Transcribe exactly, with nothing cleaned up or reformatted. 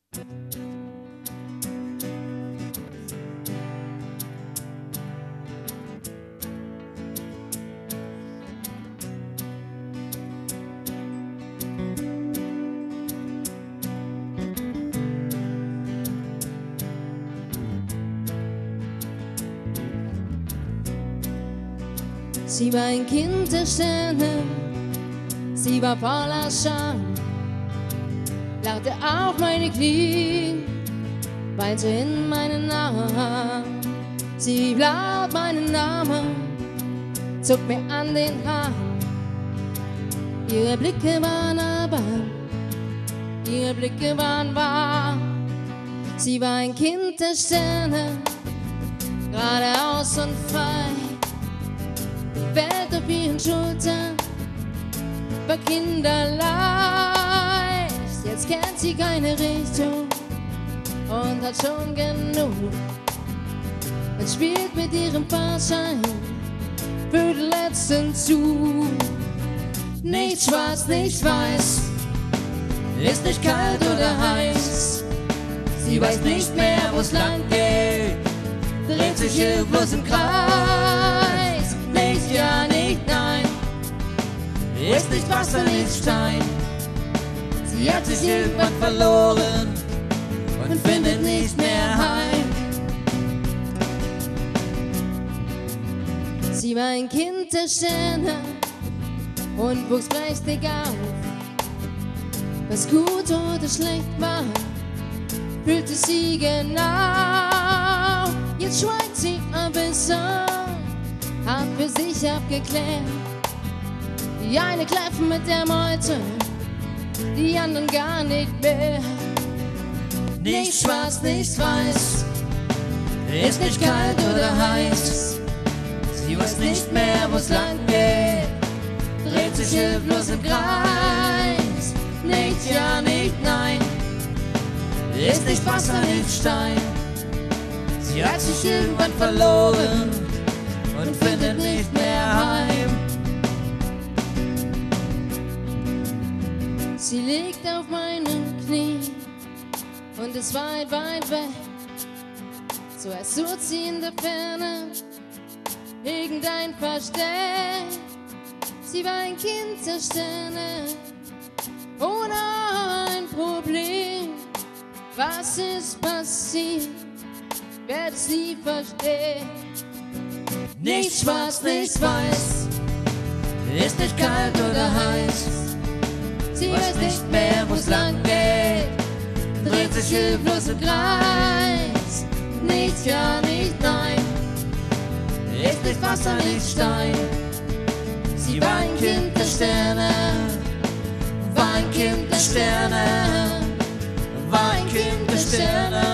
Sie war ein Kind der Sterne, sie war voller Scham, lachte auf meine Knie, weinte in meinen Arm. Sie rief laut meinen Namen, zog mir an den Haaren. Ihre Blicke waren albern, ihre Blicke waren wahr. Sie war ein Kind der Sterne, geradeaus und frei. Die Welt auf ihren Schultern war kinderleicht. Jetzt kennt sie keine Richtung und hat schon genug und spielt mit ihrem Fahrschein für den letzten Zug. Nicht schwarz, nicht weiß, ist nicht kalt oder heiß. Sie weiß nicht mehr, wo's lang geht, dreht sich hilflos im Kreis. Nicht ja, nicht nein, ist nicht Wasser, nicht Stein. Sie hat sich irgendwann verloren und findet nicht mehr heim. Sie war ein Kind der Sterne und wuchs prächtig auf. Was gut oder schlecht war, fühlte sie genau. Jetzt schweigt sie ein bisschen, hat für sich abgeklärt. Die eine kläffen mit der Meute, die anderen gar nicht mehr. Nicht schwarz, nicht weiß, ist nicht kalt oder heiß. Sie weiß nicht mehr, wo's lang geht, dreht sich hilflos im Kreis. Nicht ja, nicht nein, ist nicht Wasser, nicht Stein. Sie hat sich irgendwann verloren und findet nicht mehr heim. Sie liegt auf meinem Knie und ist weit, weit weg. Zuerst sucht sie in der Ferne irgendein Versteck. Sie war ein Kind der Sterne, ohne ein Problem. Was ist passiert, werd es nie verstehen. Nicht schwarz, nicht weiß, ist nicht kalt oder heiß. Sie weiß nicht mehr, wo's lang geht, dreht sich hilflos im Kreis. Nicht ja, nicht nein, ist nicht Wasser, nicht Stein. Sie war ein Kind der Sterne, war ein Kind der Sterne, war ein Kind der Sterne.